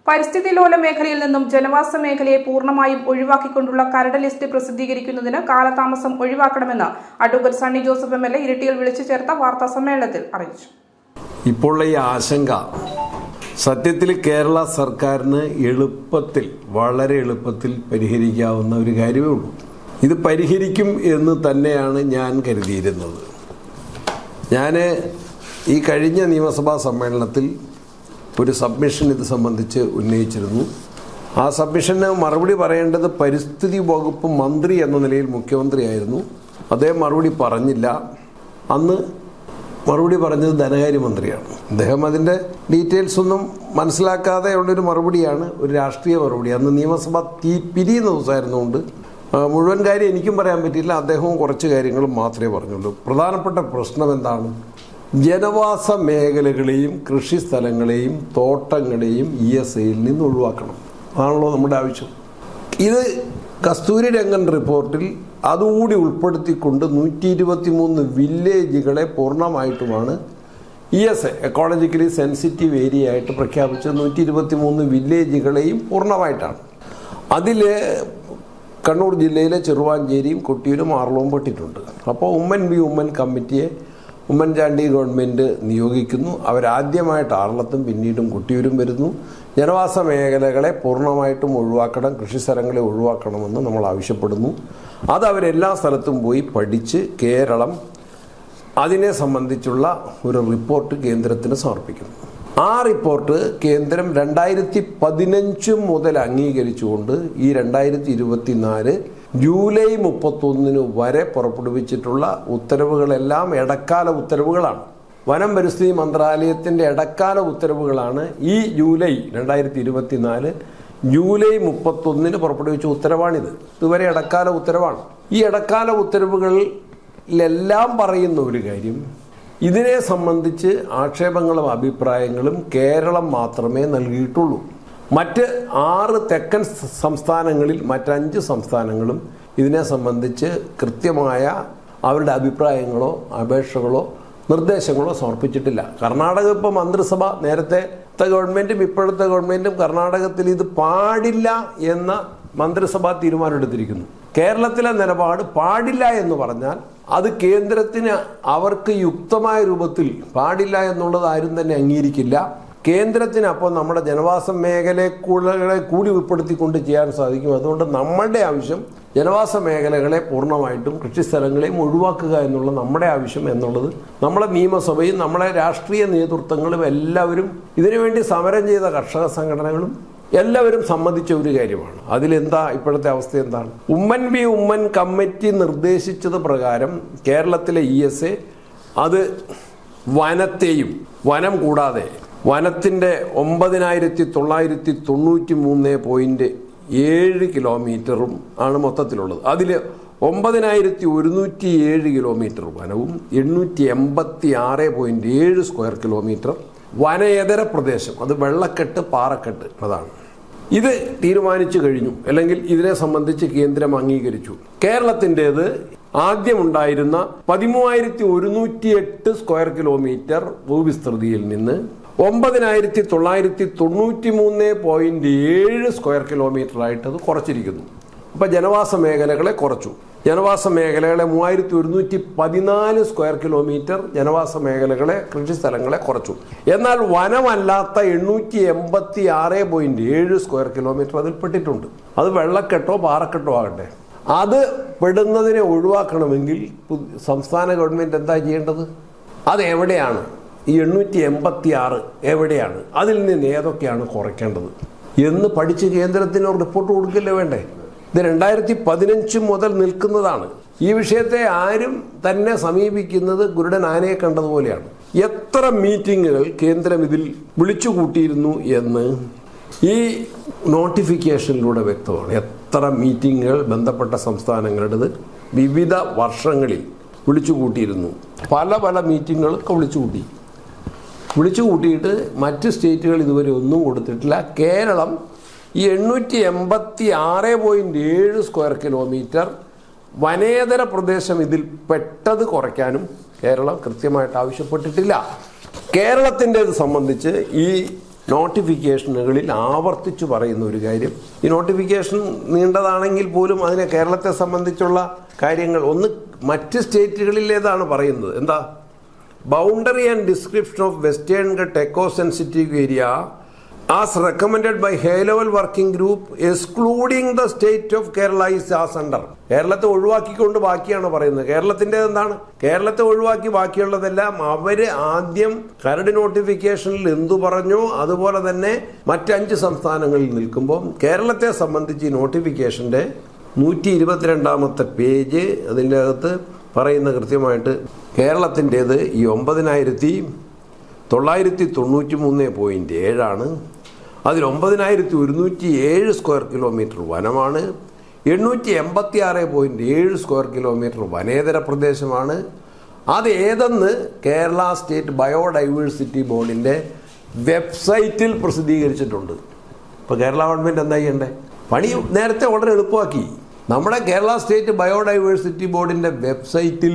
പരിസ്ഥിതി ലോല മേഖലയിൽ നിന്നും ജനവാസ മേഖലയെ പൂർണ്ണമായും ഒഴിവാക്കിക്കൊണ്ടുള്ള കരട് ലിസ്റ്റ് പ്രസിദ്ധീകരിക്കുന്നതിന് കാലതാമസം ഒഴിവാക്കണമെന്ന് അഡ്വക്കേറ്റ് സണ്ണി ജോസഫ് എം.എൽ.എ. ഇരിട്ടിയിൽ വിളിച്ചു ചേർത്ത വാർത്താ സമ്മേളനത്തിൽ അറിയിച്ചു. ഇപ്പോൾ ഈ ആശങ്ക സത്യത്തിൽ കേരള സർക്കാരിന് വളരെ എളുപ്പത്തിൽ പരിഹരിക്കാവുന്ന ഒരു കാര്യമേ ഉള്ളൂ. ഇത് പരിഹരിക്കും എന്ന് തന്നെയാണ് ഞാൻ കരുതിയിരുന്നത്. ഞാൻ ഈ കഴിഞ്ഞ നിയമസഭാ സമ്മേളനത്തിൽ ഒരു സബ്മിഷൻ ഇത് സംബന്ധിച്ച് ഉന്നയിച്ചിരുന്നു. ആ സബ്മിഷന് മറുപടി പറയേണ്ടത് പരിസ്ഥിതി വകുപ്പ് മന്ത്രി എന്ന നിലയിൽ മുഖ്യമന്ത്രിയായിരുന്നു. അദ്ദേഹം മറുപടി പറഞ്ഞില്ല. അന്ന് മറുപടി പറഞ്ഞത് ധനകാര്യമന്ത്രിയാണ്. അദ്ദേഹം അതിൻ്റെ ഡീറ്റെയിൽസ് ഒന്നും മനസ്സിലാക്കാതെ ഉള്ളൊരു മറുപടിയാണ്, ഒരു രാഷ്ട്രീയ മറുപടി. അന്ന് നിയമസഭ പിരിയുന്ന ദിവസമായിരുന്നുകൊണ്ട് മുഴുവൻ കാര്യം എനിക്കും പറയാൻ പറ്റിയില്ല. അദ്ദേഹവും കുറച്ച് കാര്യങ്ങളും മാത്രമേ പറഞ്ഞുള്ളൂ. പ്രധാനപ്പെട്ട പ്രശ്നം എന്താണ്? ജനവാസ മേഖലകളെയും കൃഷി സ്ഥലങ്ങളെയും തോട്ടങ്ങളെയും ESIയിൽ നിന്ന് ഒഴിവാക്കണം. അതാണല്ലോ നമ്മുടെ ആവശ്യം. ഇത് കസ്തൂരി രംഗൻ റിപ്പോർട്ടിൽ അതുകൂടി ഉൾപ്പെടുത്തിക്കൊണ്ട് 123 വില്ലേജുകളെ പൂർണ്ണമായിട്ടുമാണ് ESI എക്കോളജിക്കലി സെൻസിറ്റീവ് ഏരിയ ആയിട്ട് പ്രഖ്യാപിച്ചത്. 123 വില്ലേജുകളെയും പൂർണ്ണമായിട്ടാണ്. അതിൽ കണ്ണൂർ ജില്ലയിലെ ചെറുവാഞ്ചേരിയും കൊട്ടിയൂരും ആറളവും പെട്ടിട്ടുണ്ട്. അപ്പോൾ ഉമ്മൻ കമ്മിറ്റിയെ ഉമ്മൻചാണ്ടി ഗവൺമെൻറ് നിയോഗിക്കുന്നു. അവരാദ്യമായിട്ട് ആറളത്തും പിന്നീടും കൊട്ടിയൂരും വരുന്നു. ജനവാസ മേഖലകളെ പൂർണ്ണമായിട്ടും ഒഴിവാക്കണം, കൃഷി സ്ഥലങ്ങളെ ഒഴിവാക്കണമെന്ന് നമ്മൾ ആവശ്യപ്പെടുന്നു. അത് അവരെല്ലാ സ്ഥലത്തും പോയി പഠിച്ച് കേരളം അതിനെ സംബന്ധിച്ചുള്ള ഒരു റിപ്പോർട്ട് കേന്ദ്രത്തിന് സമർപ്പിക്കുന്നു. ആ റിപ്പോർട്ട് കേന്ദ്രം 2015 മുതൽ അംഗീകരിച്ചുകൊണ്ട് ഈ 2024 ജൂലൈ 31 വരെ പുറപ്പെടുവിച്ചിട്ടുള്ള ഉത്തരവുകളെല്ലാം ഇടക്കാല ഉത്തരവുകളാണ്. വനം പരിസ്ഥിതി മന്ത്രാലയത്തിൻ്റെ ഇടക്കാല ഉത്തരവുകളാണ്. ഈ 2024 ജൂലൈ 31 പുറപ്പെടുവിച്ച ഉത്തരവാണിത്. ഇതുവരെ ഇടക്കാല ഉത്തരവാണ്. ഈ ഇടക്കാല ഉത്തരവുകളിലെല്ലാം പറയുന്ന ഒരു കാര്യം, ഇതിനെ സംബന്ധിച്ച് ആക്ഷേപങ്ങളും അഭിപ്രായങ്ങളും കേരളം മാത്രമേ നൽകിയിട്ടുള്ളൂ. മറ്റ് 6 തെക്കൻ സംസ്ഥാനങ്ങളിൽ മറ്റ് 5 സംസ്ഥാനങ്ങളും ഇതിനെ സംബന്ധിച്ച് കൃത്യമായ അവരുടെ അഭിപ്രായങ്ങളോ അപേക്ഷകളോ നിർദ്ദേശങ്ങളോ സമർപ്പിച്ചിട്ടില്ല. കർണാടക ഇപ്പോൾ മന്ത്രിസഭ, നേരത്തെ ഗവൺമെൻറ്റും ഇപ്പോഴത്തെ ഗവൺമെൻറ്റും കർണാടകത്തിൽ ഇത് പാടില്ല എന്ന മന്ത്രിസഭാ തീരുമാനം എടുത്തിരിക്കുന്നു. കേരളത്തിലെ നിലപാട് പാടില്ല എന്ന് പറഞ്ഞാൽ അത് കേന്ദ്രത്തിന് അവർക്ക് യുക്തമായ രൂപത്തിൽ പാടില്ല എന്നുള്ളത് ആരും തന്നെ അംഗീകരിക്കില്ല. കേന്ദ്രത്തിന് അപ്പോൾ നമ്മുടെ ജനവാസ മേഖലകളെ കൂടി ഉൾപ്പെടുത്തിക്കൊണ്ട് ചെയ്യാൻ സാധിക്കും. അതുകൊണ്ട് നമ്മളുടെ ആവശ്യം ജനവാസ മേഖലകളെ പൂർണ്ണമായിട്ടും കൃഷിസ്ഥലങ്ങളെയും ഒഴിവാക്കുക എന്നുള്ള നമ്മുടെ ആവശ്യം എന്നുള്ളത് നമ്മളെ നിയമസഭയും നമ്മളെ രാഷ്ട്രീയ നേതൃത്വങ്ങളും എല്ലാവരും ഇതിനുവേണ്ടി സമരം ചെയ്ത കർഷക സംഘടനകളും എല്ലാവരും സമ്മതിച്ച ഒരു കാര്യമാണ്. അതിലെന്താ ഇപ്പോഴത്തെ അവസ്ഥ എന്താണ്? ഉമ്മൻ കമ്മിറ്റി നിർദ്ദേശിച്ചത് പ്രകാരം കേരളത്തിലെ ESA അത് വനം കൂടാതെ വനത്തിൻ്റെ 9993.7 കിലോമീറ്ററും ആണ് മൊത്തത്തിലുള്ളത്. അതിൽ 9107 കിലോമീറ്റർ വനവും 886.7 സ്ക്വയർ കിലോമീറ്റർ വനേതര പ്രദേശം, അത് വെള്ളക്കെട്ട് പാറക്കെട്ട്, അതാണ്. ഇത് തീരുമാനിച്ചു കഴിഞ്ഞു, അല്ലെങ്കിൽ ഇതിനെ സംബന്ധിച്ച് കേന്ദ്രം അംഗീകരിച്ചു. കേരളത്തിൻ്റേത് ആദ്യമുണ്ടായിരുന്ന 13,108 സ്ക്വയർ കിലോമീറ്റർ ഭൂവിസ്തൃതിയിൽ നിന്ന് 9,993.7 സ്ക്വയർ കിലോമീറ്റർ ആയിട്ട് അത് കുറച്ചിരിക്കുന്നു. അപ്പോൾ ജനവാസ മേഖലകളെ കുറച്ചു. ജനവാസ മേഖലകളെ 3,114 സ്ക്വയർ കിലോമീറ്റർ ജനവാസ മേഖലകളെ കൃഷി സ്ഥലങ്ങളെ കുറച്ചു. എന്നാൽ വനമല്ലാത്ത 886.7 സ്ക്വയർ കിലോമീറ്റർ അതിൽ പെട്ടിട്ടുണ്ട്. അത് വെള്ളക്കെട്ടോ പാറക്കെട്ടോ ആകട്ടെ. അത് പെടുന്നതിനെ ഒഴിവാക്കണമെങ്കിൽ സംസ്ഥാന ഗവൺമെൻറ് എന്താ ചെയ്യേണ്ടത്? അത് എവിടെയാണ്? ഈ 886 എവിടെയാണ്? അതിൽ നിന്ന് ഏതൊക്കെയാണ് കുറയ്ക്കേണ്ടത് എന്ന് പഠിച്ച് കേന്ദ്രത്തിന് റിപ്പോർട്ട് കൊടുക്കില്ലേ വേണ്ടേ? ഇത് 2015 മുതൽ നിൽക്കുന്നതാണ്. ഈ വിഷയത്തെ ആരും തന്നെ സമീപിക്കുന്നത് ഗുരുടൻ ആനയെ കണ്ടതുപോലെയാണ്. എത്ര മീറ്റിങ്ങുകൾ കേന്ദ്രം ഇതിൽ വിളിച്ചു കൂട്ടിയിരുന്നു എന്ന് ഈ നോട്ടിഫിക്കേഷനിലൂടെ വ്യക്തമാണ്. എത്ര മീറ്റിങ്ങുകൾ ബന്ധപ്പെട്ട സംസ്ഥാനങ്ങളുടേത് വിവിധ വർഷങ്ങളിൽ വിളിച്ചു കൂട്ടിയിരുന്നു. പല മീറ്റിങ്ങുകളൊക്കെ വിളിച്ചു കൂട്ടിയിട്ട് മറ്റ് സ്റ്റേറ്റുകൾ ഇതുവരെ ഒന്നും കൊടുത്തിട്ടില്ല. കേരളം ഈ 886.7 സ്ക്വയർ കിലോമീറ്റർ വനേതര പ്രദേശം ഇതിൽ പെട്ടത് കുറയ്ക്കാനും കേരളം കൃത്യമായിട്ട് ആവശ്യപ്പെട്ടിട്ടില്ല. കേരളത്തിൻ്റേത് സംബന്ധിച്ച് ഈ നോട്ടിഫിക്കേഷനുകളിൽ ആവർത്തിച്ചു പറയുന്ന ഒരു കാര്യം, ഈ നോട്ടിഫിക്കേഷൻ നീണ്ടതാണെങ്കിൽ പോലും അതിനെ കേരളത്തെ സംബന്ധിച്ചുള്ള കാര്യങ്ങൾ ഒന്ന് മറ്റ് സ്റ്റേറ്റുകളിലേതാണ് പറയുന്നത്. എന്താ? Boundary and description of western Ghat eco sensitive area as recommended by high level working group excluding the state of Kerala is as under. കേരളത്തെ ഒഴിവാക്കിക്കൊണ്ട് ബാക്കിയാണ് പറയുന്നത്. കേരളത്തിന്റെ എന്താണ്? കേരളത്തെ ഒഴിവാക്കി ബാക്കിയുള്ളതെല്ലാം അവര് ആദ്യം കരട് നോട്ടിഫിക്കേഷനിൽ എന്തു പറഞ്ഞോ അതുപോലെ തന്നെ മറ്റ് 5 സംസ്ഥാനങ്ങളിൽ നിൽക്കുമ്പോൾ കേരളത്തെ സംബന്ധിച്ച് ഈ നോട്ടിഫിക്കേഷന്റെ 122-ാമത്തെ പേജ് അതിൻ്റെ അകത്ത് പറയുന്ന കൃത്യമായിട്ട് കേരളത്തിൻ്റേത് ഈ 9,993.7 അതിൽ 9,107 സ്ക്വയർ കിലോമീറ്റർ വനമാണ്, 886.7 സ്ക്വയർ കിലോമീറ്റർ വനേതര പ്രദേശമാണ്. അത് ഏതെന്ന് കേരള സ്റ്റേറ്റ് ബയോഡൈവേഴ്സിറ്റി ബോർഡിൻ്റെ വെബ്സൈറ്റിൽ പ്രസിദ്ധീകരിച്ചിട്ടുണ്ട്. ഇപ്പോൾ കേരള ഗവൺമെൻറ് എന്താ ചെയ്യണ്ടേ? പണി നേരത്തെ വളരെ എളുപ്പമാക്കി. നമ്മുടെ കേരള സ്റ്റേറ്റ് ബയോഡൈവേഴ്സിറ്റി ബോർഡിൻ്റെ വെബ്സൈറ്റിൽ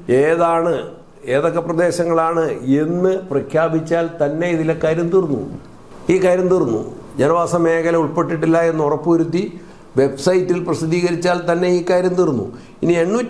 ഏതൊക്കെ പ്രദേശങ്ങളാണ് എന്ന് പ്രഖ്യാപിച്ചാൽ തന്നെ ഇതിലെ കാര്യം തീർന്നു. ഈ കാര്യം തീർന്നു. ജനവാസ മേഖല ഉൾപ്പെട്ടിട്ടില്ല എന്ന് ഉറപ്പുവരുത്തി വെബ്സൈറ്റിൽ പ്രസിദ്ധീകരിച്ചാൽ തന്നെ ഈ കാര്യം തീർന്നു. ഇനി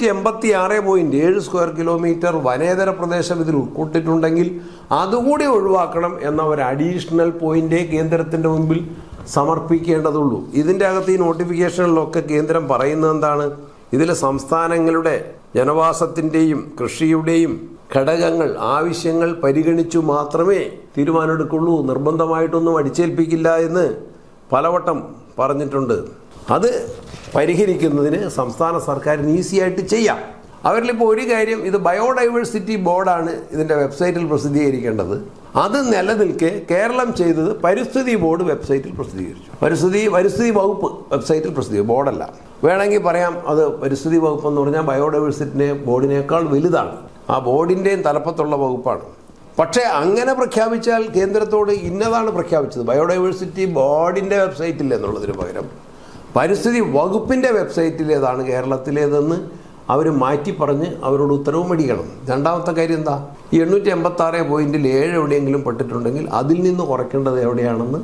886.7 സ്ക്വയർ കിലോമീറ്റർ വനേതര പ്രദേശം ഇതിൽ ഉൾക്കൊണ്ടിട്ടുണ്ടെങ്കിൽ അതുകൂടി ഒഴിവാക്കണം എന്ന ഒരു അഡീഷണൽ പോയിന്റേ കേന്ദ്രത്തിൻ്റെ മുമ്പിൽ സമർപ്പിക്കേണ്ടതുള്ളൂ. ഇതിൻ്റെ അകത്ത് ഈ നോട്ടിഫിക്കേഷനിലൊക്കെ കേന്ദ്രം പറയുന്നത് എന്താണ്? ഇതിലെ സംസ്ഥാനങ്ങളുടെ ജനവാസത്തിൻ്റെയും കൃഷിയുടെയും ഘടകങ്ങൾ, ആവശ്യങ്ങൾ പരിഗണിച്ചു മാത്രമേ തീരുമാനമെടുക്കുള്ളൂ, നിർബന്ധമായിട്ടൊന്നും അടിച്ചേൽപ്പിക്കില്ല എന്ന് പലവട്ടം പറഞ്ഞിട്ടുണ്ട്. അത് പരിഹരിക്കുന്നതിന് സംസ്ഥാന സർക്കാരിന് ഈസിയായിട്ട് ചെയ്യാം. അവരിലിപ്പോൾ ഒരു കാര്യം, ഇത് ബയോഡൈവേഴ്സിറ്റി ബോർഡാണ് ഇതിൻ്റെ വെബ്സൈറ്റിൽ പ്രസിദ്ധീകരിക്കേണ്ടത്. അത് നിലനിൽക്കെ കേരളം ചെയ്തത് പരിസ്ഥിതി ബോർഡ് വെബ്സൈറ്റിൽ പ്രസിദ്ധീകരിച്ചു. പരിസ്ഥിതി വകുപ്പ് വെബ്സൈറ്റിൽ പ്രസിദ്ധീകരിച്ചു, ബോർഡല്ല. വേണമെങ്കിൽ പറയാം അത് പരിസ്ഥിതി വകുപ്പ് എന്ന് പറഞ്ഞാൽ ബയോഡൈവേഴ്സിറ്റി ബോർഡിനേക്കാൾ വലുതാണ്, ആ ബോർഡിൻ്റെയും തലപ്പത്തുള്ള വകുപ്പാണ്. പക്ഷേ അങ്ങനെ പ്രഖ്യാപിച്ചാൽ കേന്ദ്രത്തോട് ഇന്നതാണ് പ്രഖ്യാപിച്ചത് ബയോഡൈവേഴ്സിറ്റി ബോർഡിൻ്റെ വെബ്സൈറ്റിൽ എന്നുള്ളതിന് പകരം പരിസ്ഥിതി വകുപ്പിൻ്റെ വെബ്സൈറ്റിലേതാണ് കേരളത്തിലേതെന്ന് അവർ മാറ്റി പറഞ്ഞ് അവരോട് ഉത്തരവ് മേടിക്കണം. രണ്ടാമത്തെ കാര്യം എന്താ? ഈ 886.7 എവിടെയെങ്കിലും പെട്ടിട്ടുണ്ടെങ്കിൽ അതിൽ നിന്ന് കുറയ്ക്കേണ്ടത് എവിടെയാണെന്ന്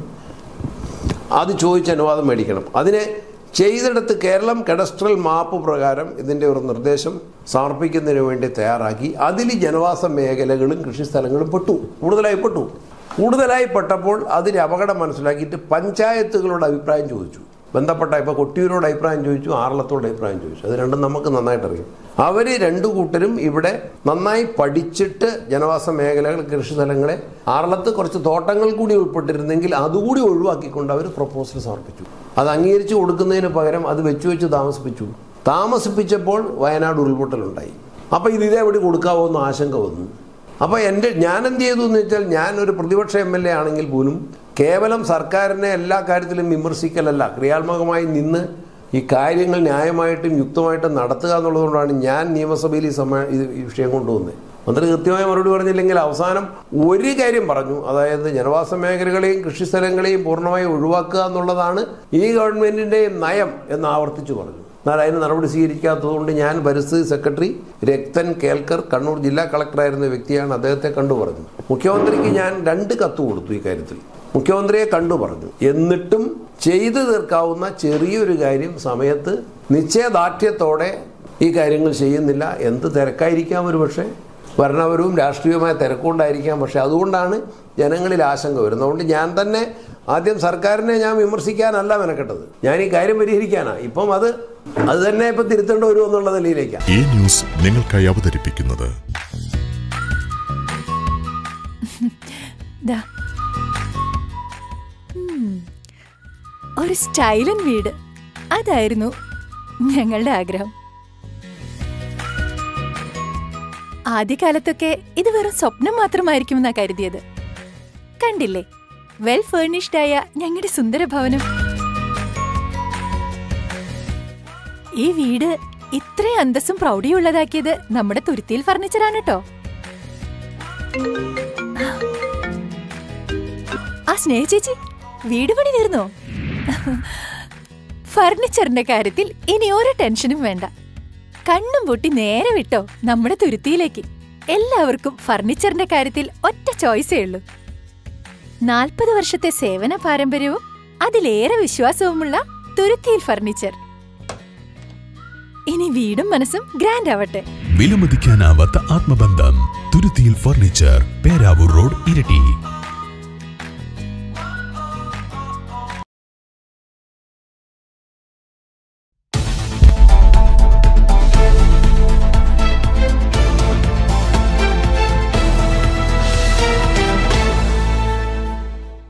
അത് ചോദിച്ച് അനുവാദം മേടിക്കണം. അതിനെ ചെയ്തെടുത്ത് കേരളം കഡസ്ട്രൽ മാപ്പ് പ്രകാരം ഇതിൻ്റെ ഒരു നിർദ്ദേശം സമർപ്പിക്കുന്നതിന് വേണ്ടി തയ്യാറാക്കി. അതിൽ ജനവാസ മേഖലകളും കൃഷിസ്ഥലങ്ങളും കൂടുതലായി പെട്ടപ്പോൾ അതിന് അപകടം മനസ്സിലാക്കിയിട്ട് പഞ്ചായത്തുകളുടെ അഭിപ്രായം ചോദിച്ചു. ബന്ധപ്പെട്ട ഇപ്പോൾ കൊട്ടിയൂരോട് അഭിപ്രായം ചോദിച്ചു, ആറളത്തോട് അഭിപ്രായം ചോദിച്ചു. അത് രണ്ടും നമുക്ക് നന്നായിട്ടറിയാം. അവർ രണ്ടു കൂട്ടരും ഇവിടെ നന്നായി പഠിച്ചിട്ട് ജനവാസ മേഖലകൾ, കൃഷിസ്ഥലങ്ങളെ, ആറളത്ത് കുറച്ച് തോട്ടങ്ങൾ കൂടി ഉൾപ്പെട്ടിരുന്നെങ്കിൽ അതുകൂടി ഒഴിവാക്കിക്കൊണ്ട് അവർ പ്രപ്പോസൽ സമർപ്പിച്ചു. അത് അംഗീകരിച്ചു കൊടുക്കുന്നതിന് പകരം അത് വെച്ച് താമസിപ്പിച്ചപ്പോൾ വയനാട് ഉരുൾപൊട്ടലുണ്ടായി. അപ്പോൾ ഇതെവിടെ കൊടുക്കാവോ എന്ന് ആശങ്ക വന്നു. അപ്പോൾ ഞാൻ എന്ത് ചെയ്തു എന്ന് വെച്ചാൽ, ഞാൻ ഒരു പ്രതിപക്ഷ MLA ആണെങ്കിൽ പോലും കേവലം സർക്കാരിനെ എല്ലാ കാര്യത്തിലും വിമർശിക്കലല്ല, ക്രിയാത്മകമായി നിന്ന് ഈ കാര്യങ്ങൾ ന്യായമായിട്ടും യുക്തമായിട്ടും നടത്തുക എന്നുള്ളതുകൊണ്ടാണ് ഞാൻ നിയമസഭയിൽ ഈ വിഷയം കൊണ്ടുവന്നത്. മന്ത്രി കൃത്യമായി മറുപടി പറഞ്ഞില്ലെങ്കിൽ അവസാനം ഒരു കാര്യം പറഞ്ഞു, അതായത് ജനവാസ മേഖലകളെയും കൃഷിസ്ഥലങ്ങളെയും പൂർണ്ണമായി ഒഴിവാക്കുക എന്നുള്ളതാണ് ഈ ഗവൺമെൻറ്റിൻ്റെ നയം എന്ന് ആവർത്തിച്ചു പറഞ്ഞു. എന്നാൽ അതിന് നടപടി സ്വീകരിക്കാത്തതുകൊണ്ട് ഞാൻ പരിസ്ഥിതി സെക്രട്ടറി രക്തൻ കേൽക്കർ, കണ്ണൂർ ജില്ലാ കളക്ടറായിരുന്ന വ്യക്തിയാണ്, അദ്ദേഹത്തെ കണ്ടു പറഞ്ഞു. മുഖ്യമന്ത്രിക്ക് ഞാൻ 2 കത്ത് കൊടുത്തു ഈ കാര്യത്തിൽ. മുഖ്യമന്ത്രിയെ കണ്ടു പറഞ്ഞു. എന്നിട്ടും ചെയ്തു തീർക്കാവുന്ന ചെറിയൊരു കാര്യം സമയത്ത് നിശ്ചയദാർഢ്യത്തോടെ ഈ കാര്യങ്ങൾ ചെയ്യുന്നില്ല. എന്ത് തിരക്കായിരിക്കാം, ഒരു പക്ഷേ ഭരണപരവും രാഷ്ട്രീയമായ തിരക്കുകൊണ്ടായിരിക്കാം. പക്ഷെ അതുകൊണ്ടാണ് ജനങ്ങളിൽ ആശങ്ക വരുന്നത്. അതുകൊണ്ട് ഞാൻ തന്നെ ആദ്യം സർക്കാരിനെ ഞാൻ വിമർശിക്കാനല്ല മെനക്കെട്ടത്, ഞാൻ ഈ കാര്യം പരിഹരിക്കാനാണ്. ഇപ്പം അത് തന്നെ ഇപ്പം തിരുത്തേണ്ടി വരുമോ എന്നുള്ള നിലയിലേക്കാണ് ഈ ന്യൂസ് നിങ്ങൾക്കായി അവതരിപ്പിക്കുന്നത്. ഒരു സ്റ്റൈലൻ വീട്, അതായിരുന്നു ഞങ്ങളുടെ ആഗ്രഹം. ആദ്യകാലത്തൊക്കെ ഇത് വെറും സ്വപ്നം മാത്രമായിരിക്കുമെന്നാ കരുതിയത്. കണ്ടില്ലേ, വെൽ ഫേർണിഷ്ഡ് ആയ ഞങ്ങളുടെ സുന്ദര ഭവനം. ഈ വീട് ഇത്രയും അന്തസ്സും പ്രൗഢിയുള്ളതാക്കിയത് നമ്മുടെ തുരുത്തിയിൽ ഫർണിച്ചറാണ് കേട്ടോ. ആ സ്നേഹ ചേച്ചി, വീട് പണി തീർന്നോ? ഫർണിച്ചറിന്റെ കാര്യത്തിൽ ഇനി ഒരു ടെൻഷനും വേണ്ട. കണ്ണും പൊട്ടി നേരെ വിട്ടോ നമ്മുടെ തുരുത്തിയിലേക്ക്. എല്ലാവർക്കും ഫർണിച്ചറിന്റെ കാര്യത്തിൽ ഒറ്റ ചോയ്സേ ഉള്ളൂ. 40 വർഷത്തെ സേവന പാരമ്പര്യവും അതിലേറെ വിശ്വാസവുമുള്ള തുരുത്തിയിൽ ഫർണിച്ചർ. ഇനി വീടും മനസ്സും ഗ്രാൻഡ് ആവട്ടെ. വിലമതിക്കാനാവാത്ത ആത്മബന്ധം. തുരുത്തിയിൽ ഫർണിച്ചർ, പേരാവൂർ റോഡ്, ഇരിട്ടി.